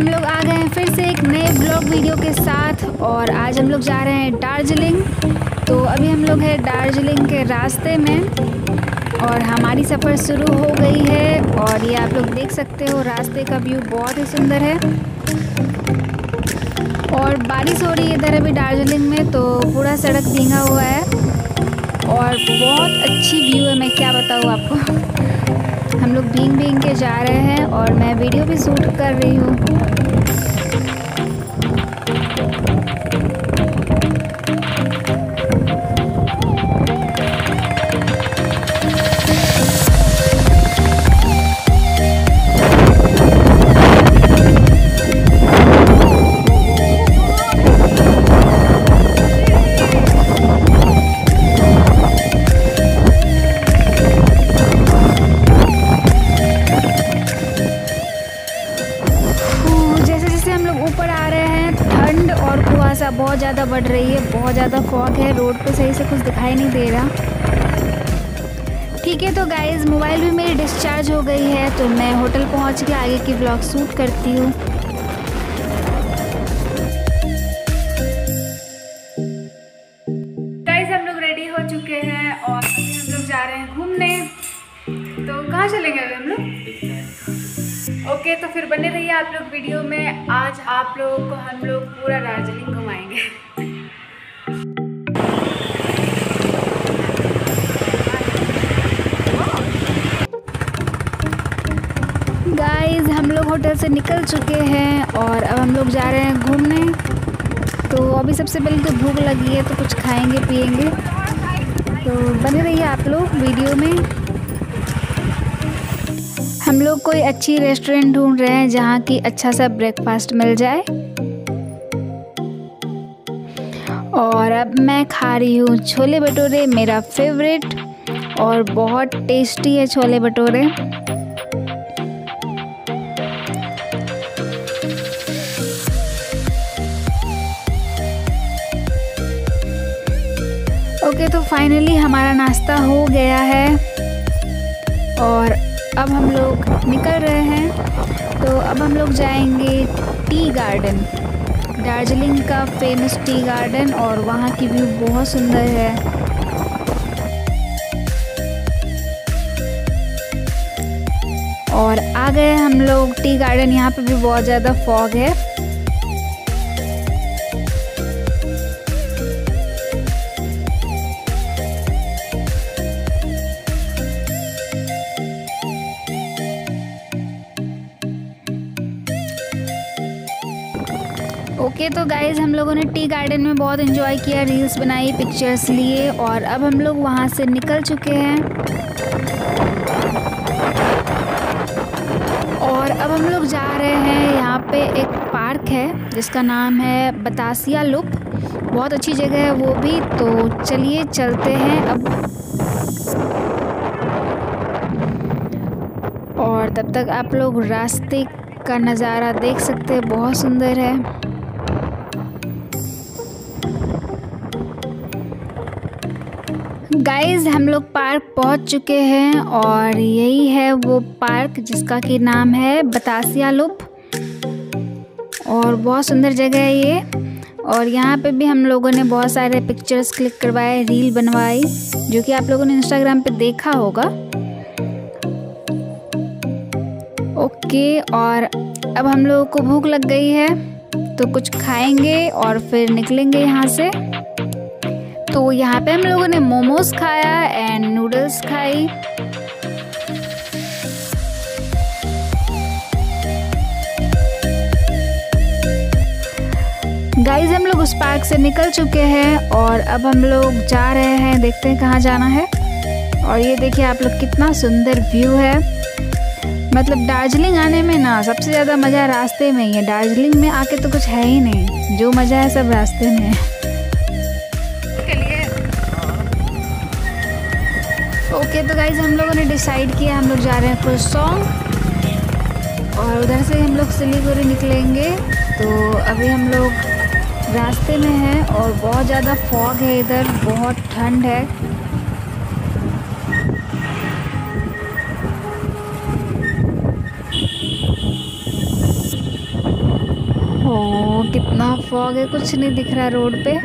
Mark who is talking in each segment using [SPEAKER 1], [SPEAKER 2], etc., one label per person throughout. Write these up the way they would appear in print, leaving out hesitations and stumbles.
[SPEAKER 1] हम लोग आ गए हैं फिर से एक नए ब्लॉग वीडियो के साथ और आज हम लोग जा रहे हैं दार्जिलिंग। तो अभी हम लोग हैं दार्जिलिंग के रास्ते में और हमारी सफ़र शुरू हो गई है और ये आप लोग देख सकते हो रास्ते का व्यू बहुत ही सुंदर है और बारिश हो रही है इधर अभी दार्जिलिंग में, तो पूरा सड़क भीगा हुआ है और बहुत अच्छी व्यू है। मैं क्या बताऊँ आपको, हम लोग भीग के जा रहे हैं और मैं वीडियो भी शूट कर रही हूँ। बहुत ज़्यादा बढ़ रही है, बहुत ज़्यादा फॉग है, रोड पे सही से कुछ दिखाई नहीं दे रहा। ठीक है तो गाइज़, मोबाइल भी मेरी डिस्चार्ज हो गई है तो मैं होटल पहुंच के आगे की व्लॉग शूट करती हूँ। गाइज़ हम लोग रेडी हो चुके हैं और अभी हम लोग जा रहे हैं घूमने। तो कहाँ चलेंगे अभी हम लोग? ओके तो फिर बने रहिए आप लोग वीडियो में। आज आप लोगों को हम लोग पूरा दार्जिलिंग घुमाएंगे। गाइस हम लोग होटल से निकल चुके हैं और अब हम लोग जा रहे हैं घूमने। तो अभी सबसे पहले तो भूख लगी है तो कुछ खाएंगे पिएंगे, तो बने रहिए आप लोग वीडियो में। हम लोग कोई अच्छी रेस्टोरेंट ढूंढ रहे हैं जहाँ की अच्छा सा ब्रेकफास्ट मिल जाए और अब मैं खा रही हूँ छोले भटूरे, मेरा फेवरेट और बहुत टेस्टी है छोले भटूरे। ओके तो फाइनली हमारा नाश्ता हो गया है और अब हम लोग निकल रहे हैं। तो अब हम लोग जाएंगे टी गार्डन, दार्जिलिंग का फेमस टी गार्डन, और वहाँ की व्यू बहुत सुंदर है। और आ गए हम लोग टी गार्डन, यहाँ पे भी बहुत ज़्यादा फॉग है। ओके तो गाइज़ हम लोगों ने टी गार्डन में बहुत एंजॉय किया, रील्स बनाई, पिक्चर्स लिए और अब हम लोग वहाँ से निकल चुके हैं। और अब हम लोग जा रहे हैं, यहाँ पे एक पार्क है जिसका नाम है बतासिया लुप, बहुत अच्छी जगह है वो भी। तो चलिए चलते हैं अब, और तब तक आप लोग रास्ते का नज़ारा देख सकते हैं, बहुत सुंदर है। गाइज़ हम लोग पार्क पहुंच चुके हैं और यही है वो पार्क जिसका कि नाम है बतासिया लुप, और बहुत सुंदर जगह है ये। और यहाँ पे भी हम लोगों ने बहुत सारे पिक्चर्स क्लिक करवाए, रील बनवाई, जो कि आप लोगों ने इंस्टाग्राम पे देखा होगा। ओके और अब हम लोगों को भूख लग गई है तो कुछ खाएंगे और फिर निकलेंगे यहाँ से। तो यहाँ पे हम लोगों ने मोमोज खाया एंड नूडल्स खाई। गाइज हम लोग उस पार्क से निकल चुके हैं और अब हम लोग जा रहे हैं, देखते हैं कहाँ जाना है। और ये देखिए आप लोग, कितना सुंदर व्यू है। मतलब दार्जिलिंग आने में ना सबसे ज़्यादा मज़ा रास्ते में ही है। दार्जिलिंग में आके तो कुछ है ही नहीं, जो मज़ा है सब रास्ते में है। ओके तो गाइज हम लोगों ने डिसाइड किया, हम लोग जा रहे हैं कुर्सोंग और उधर से हम लोग सिलीगुड़ी निकलेंगे। तो अभी हम लोग रास्ते में हैं और बहुत ज़्यादा फॉग है इधर, बहुत ठंड है। कितना फॉग है, कुछ नहीं दिख रहा रोड पे।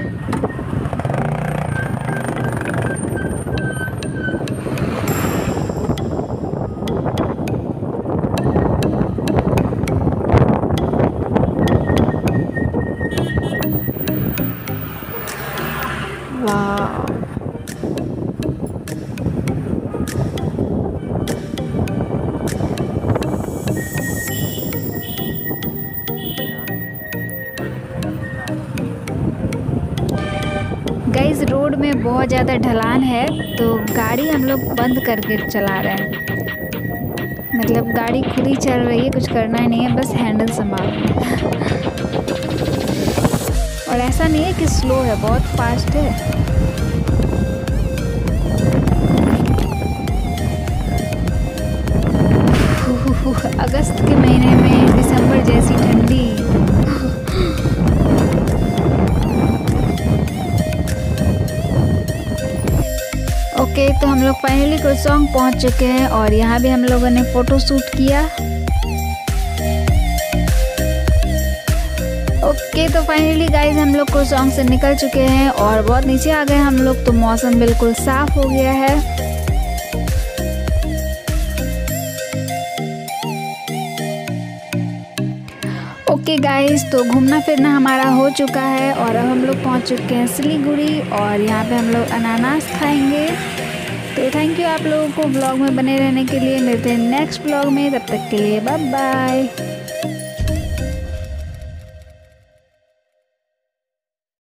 [SPEAKER 1] वाह, गाइस रोड में बहुत ज़्यादा ढलान है तो गाड़ी हम लोग बंद करके चला रहे हैं। मतलब गाड़ी खुद ही चल रही है, कुछ करना ही नहीं है, बस हैंडल संभालना है। और ऐसा नहीं है कि स्लो है, बहुत फास्ट है। अगस्त के महीने में दिसंबर जैसी ठंडी। ओके, तो हम लोग फाइनली क्रोसॉन्ग पहुंच चुके हैं और यहाँ भी हम लोगों ने फ़ोटो शूट किया। ओके, तो फाइनली गाइस हम लोग क्रोसॉन्ग से निकल चुके हैं और बहुत नीचे आ गए हम लोग, तो मौसम बिल्कुल साफ हो गया है। ओके गाइस, तो घूमना फिरना हमारा हो चुका है और अब हम लोग पहुंच चुके हैं सिलीगुड़ी और यहाँ पे हम लोग अनानास खाएंगे। तो थैंक यू आप लोगों को ब्लॉग में बने रहने के लिए। मिलते हैं नेक्स्ट ब्लॉग में, तब तक के लिए बाय बाय।